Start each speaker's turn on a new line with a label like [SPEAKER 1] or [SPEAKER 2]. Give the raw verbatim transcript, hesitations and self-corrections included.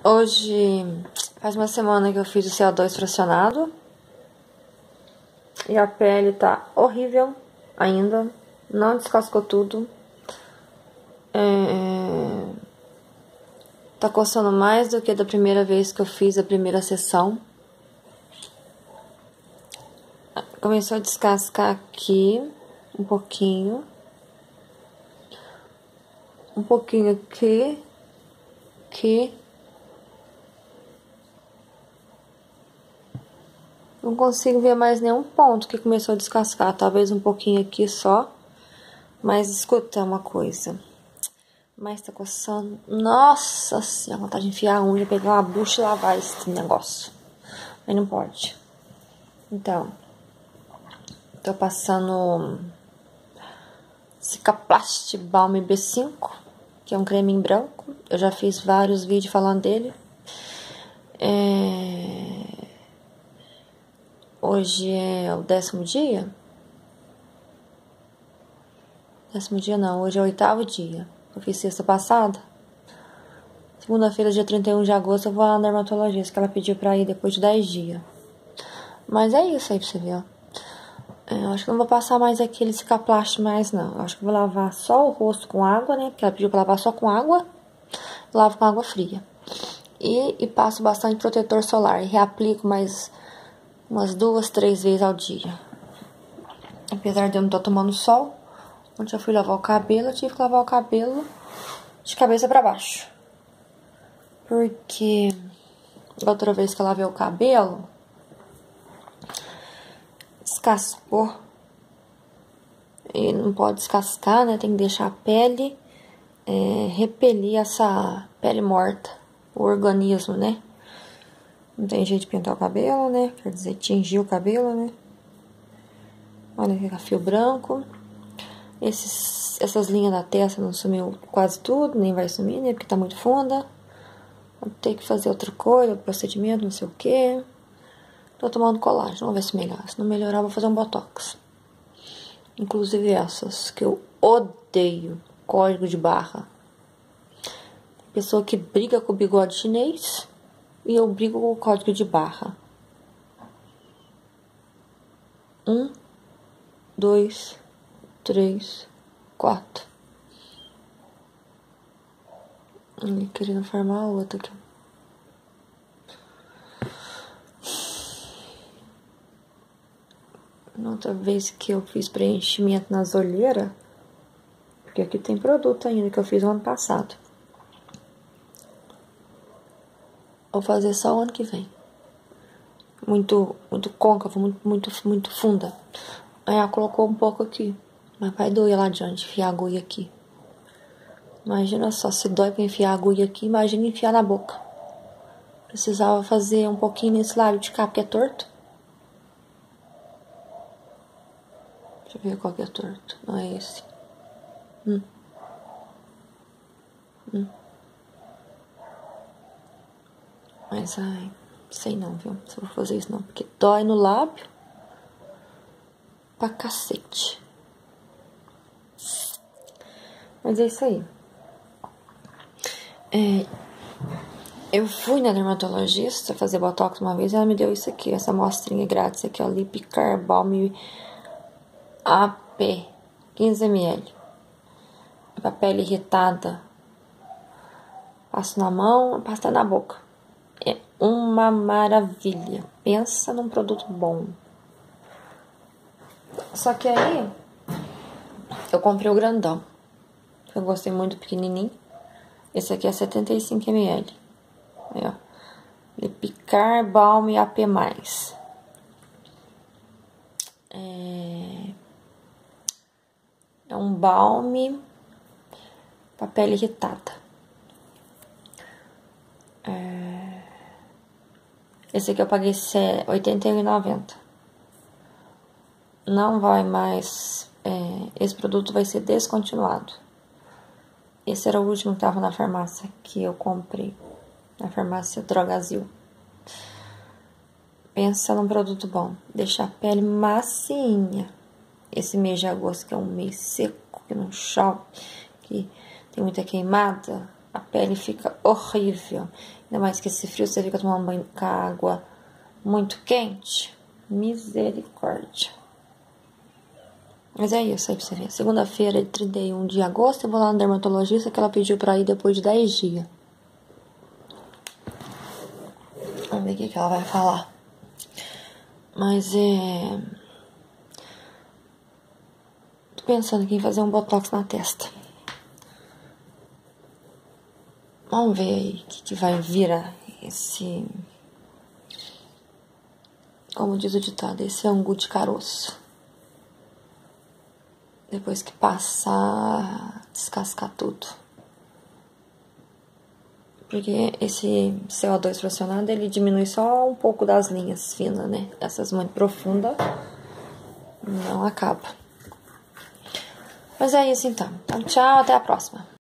[SPEAKER 1] Hoje faz uma semana que eu fiz o C O dois fracionado. E a pele tá horrível ainda. Não descascou tudo. É... Tá coçando mais do que da primeira vez que eu fiz a primeira sessão. Começou a descascar aqui um pouquinho. Um pouquinho aqui. Aqui. Não consigo ver mais nenhum ponto que começou a descascar. Talvez um pouquinho aqui só. Mas escuta uma coisa. Mas tá coçando. Nossa senhora, vontade de enfiar a unha, pegar uma bucha e lavar esse negócio. Mas não pode. Então, tô passando Cicaplast Balm B cinco, que é um creme em branco. Eu já fiz vários vídeos falando dele. É... Hoje é o décimo dia. Décimo dia não, hoje é o oitavo dia. Eu fiz sexta passada. Segunda-feira, dia trinta e um de agosto, eu vou lá na dermatologista, que ela pediu pra ir depois de dez dias. Mas é isso aí pra você ver, ó. É, eu acho que não vou passar mais aquele Cicaplast mais, não. Eu acho que vou lavar só o rosto com água, né? Porque ela pediu pra lavar só com água. Lavo com água fria. E, e passo bastante protetor solar. E reaplico mais umas duas, três vezes ao dia. Apesar de eu não estar tomando sol. Ontem eu fui lavar o cabelo, eu tive que lavar o cabelo de cabeça pra baixo. Porque da outra vez que eu lavei o cabelo, descascou. E não pode descascar, né? Tem que deixar a pele é, repelir essa pele morta, o organismo, né? Não tem jeito de pintar o cabelo, né? Quer dizer, tingir o cabelo, né? Olha aqui, fio branco. Esses, essas linhas da testa não sumiu quase tudo, nem vai sumir, né? Porque tá muito funda. Vou ter que fazer outra coisa, procedimento, não sei o que. Tô tomando colágeno, vamos ver se melhora. Se não melhorar, vou fazer um botox. Inclusive essas, que eu odeio. Código de barra. Pessoa que briga com o bigode chinês e eu brigo com o código de barra. Um, dois, três, quatro. Ele querendo formar a outra aqui. Outra vez que eu fiz preenchimento nas olheiras, porque aqui tem produto ainda que eu fiz no ano passado. Vou fazer só o ano que vem. Muito, muito côncavo, muito, muito, muito funda. Aí ela colocou um pouco aqui. Mas vai doer lá adiante, enfiar a agulha aqui. Imagina só, se dói pra enfiar a agulha aqui, imagina enfiar na boca. Precisava fazer um pouquinho nesse lábio de cá, porque é torto. Deixa eu ver qual que é torto. Não é esse. Hum. Hum. Mas, ai, sei não, viu? Se eu vou fazer isso não, porque dói no lábio pra cacete. Mas é isso aí. É, eu fui na dermatologista fazer botox uma vez e ela me deu isso aqui, essa amostrinha grátis aqui, ó, Lipcar Balm A P, quinze mililitros. Pra pele irritada. Passo na mão, passo na boca. É uma maravilha. Pensa num produto bom. Só que aí eu comprei o grandão. Eu gostei muito do pequenininho. Esse aqui é setenta e cinco mililitros. Aí, ó. Lipcar Balm A P mais. É... é um balme pra pele irritada. É... Esse aqui eu paguei oitenta e um reais e noventa centavos. Não vai mais... É... Esse produto vai ser descontinuado. Esse era o último que tava na farmácia que eu comprei. Na farmácia Drogazil. Pensa num produto bom. Deixa a pele macinha. Esse mês de agosto, que é um mês seco, que não chove, que tem muita queimada. a pele fica horrível. Ainda mais que esse frio, você fica tomando banho com água muito quente. Misericórdia. Mas é isso aí pra você ver. Segunda-feira, trinta e um de agosto, eu vou lá no dermatologista que ela pediu pra ir depois de dez dias. Vamos ver o que, que ela vai falar. Mas é... tô pensando aqui em fazer um botox na testa. Vamos ver aí o que, que vai virar esse... Como diz o ditado, esse angu de caroço. Depois que passar, descascar tudo. Porque esse C O dois fracionado, ele diminui só um pouco das linhas finas, né? Essas muito profundas, não acaba. Mas é isso então. Então, tchau, até a próxima.